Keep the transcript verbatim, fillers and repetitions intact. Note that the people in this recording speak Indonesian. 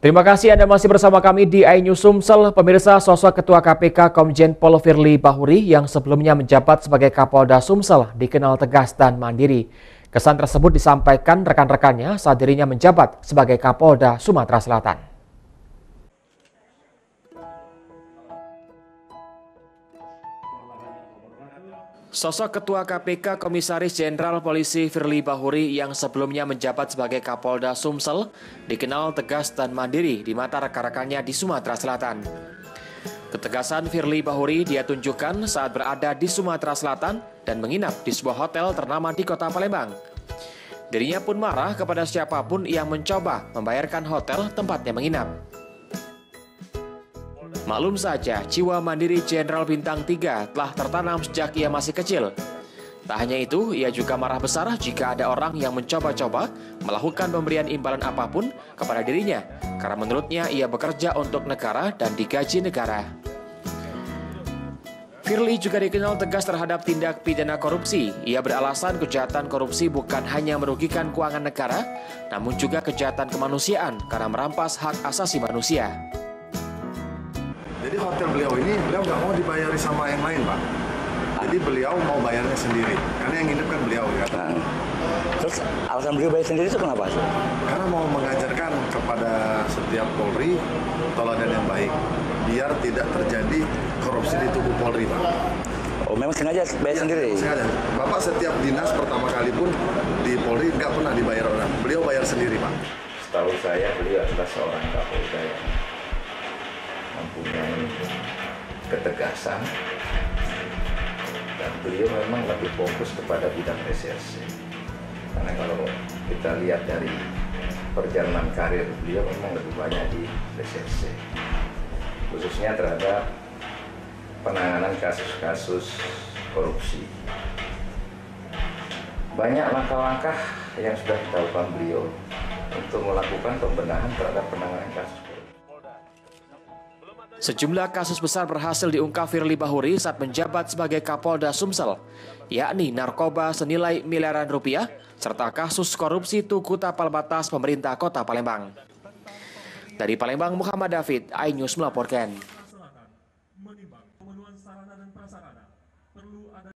Terima kasih Anda masih bersama kami di iNews Sumsel. Pemirsa, sosok Ketua K P K Komjen Pol Firly Bahuri yang sebelumnya menjabat sebagai Kapolda Sumsel dikenal tegas dan mandiri. Kesan tersebut disampaikan rekan-rekannya saat dirinya menjabat sebagai Kapolda Sumatera Selatan. Sosok Ketua K P K Komisaris Jenderal Polisi Firly Bahuri yang sebelumnya menjabat sebagai Kapolda Sumsel dikenal tegas dan mandiri di mata rekan-rekannya di Sumatera Selatan. Ketegasan Firly Bahuri dia tunjukkan saat berada di Sumatera Selatan dan menginap di sebuah hotel ternama di kota Palembang. Dirinya pun marah kepada siapapun yang mencoba membayarkan hotel tempatnya menginap. Maklum saja, jiwa mandiri Jenderal Bintang tiga telah tertanam sejak ia masih kecil. Tak hanya itu, ia juga marah besar jika ada orang yang mencoba-coba melakukan pemberian imbalan apapun kepada dirinya, karena menurutnya ia bekerja untuk negara dan digaji negara. Firly juga dikenal tegas terhadap tindak pidana korupsi. Ia beralasan kejahatan korupsi bukan hanya merugikan keuangan negara, namun juga kejahatan kemanusiaan karena merampas hak asasi manusia. Jadi hotel beliau ini, beliau nggak mau dibayari sama yang lain, Pak. Jadi beliau mau bayarnya sendiri, karena yang nginep kan beliau, ya. Nah, terus alasan beliau bayar sendiri itu kenapa? Karena mau mengajarkan kepada setiap Polri teladan yang baik, biar tidak terjadi korupsi di tubuh Polri, Pak. Oh, memang sengaja bayar ya, sendiri? Sengaja. Bapak setiap dinas pertama kali pun di Polri nggak pernah dibayar orang, beliau bayar sendiri, Pak. Setahu saya beliau adalah seorang Kapolda yang mempunyai ketegasan dan beliau memang lebih fokus kepada bidang reserse, karena kalau kita lihat dari perjalanan karir beliau memang lebih banyak di reserse, khususnya terhadap penanganan kasus-kasus korupsi. Banyak langkah-langkah yang sudah dilakukan beliau untuk melakukan pembenahan terhadap penanganan kasus korupsi. Sejumlah kasus besar berhasil diungkap Firly Bahuri saat menjabat sebagai Kapolda Sumsel, yakni narkoba senilai miliaran rupiah, serta kasus korupsi tuku tapal batas pemerintah kota Palembang. Dari Palembang, Muhammad David, iNews melaporkan.